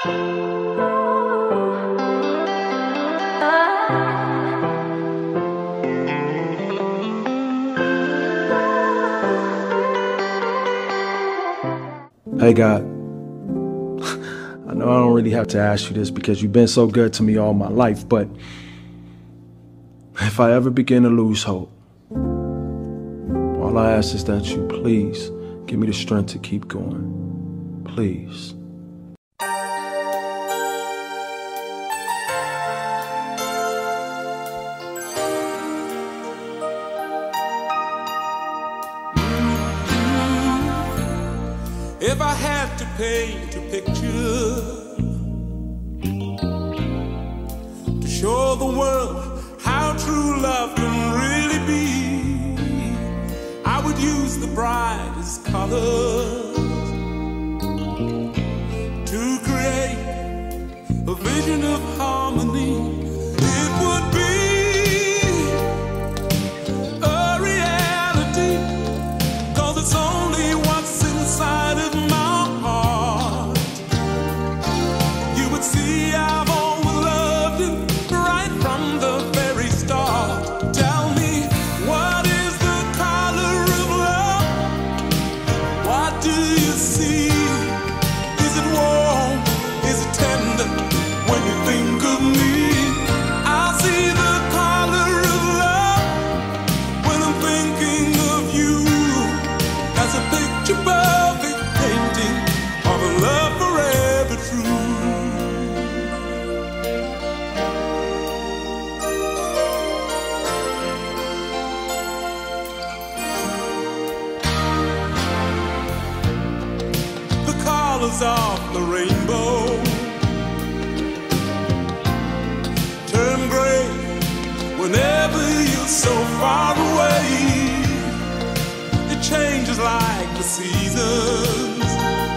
Hey God, I know I don't really have to ask you this because you've been so good to me all my life, but if I ever begin to lose hope, all I ask is that you please give me the strength to keep going. Please. If I had to paint a picture to show the world how true love can really be, I would use the brightest colors to create a vision of harmony. It would be a reality, 'cause it's only what's inside of my heart. You would see I've always loved you right from the very start. Tell me, what is the color of love? What do you see? Is it warm? Is it tender? When you think of me, I see the color of love when I'm thinking of you. As a picture perfect painting of a love forever true. The colors of the rainbow turn gray whenever you're so far away. It changes like the seasons.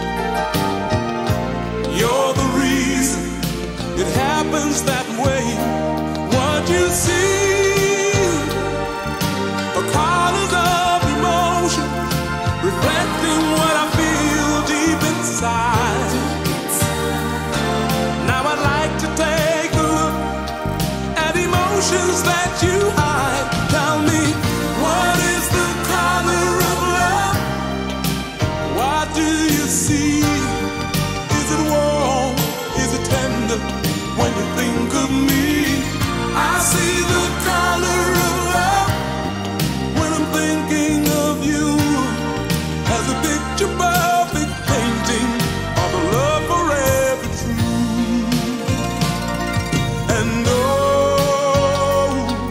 You're the reason it happens that way. What you see are colors of emotion, reflecting what I feel deep inside. Now I'd like to take a look at emotions that you hide. Tell me, what is the color of love? What do you see? Is it warm? Is it tender? When you think of me, I see the color of love when I'm thinking of you. As a picture perfect painting of a love forever true. And oh,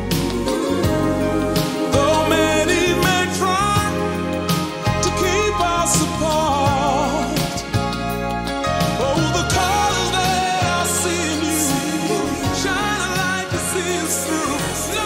though many may try to keep us apart, oh, the colors that I see in you shine a light to see us through. No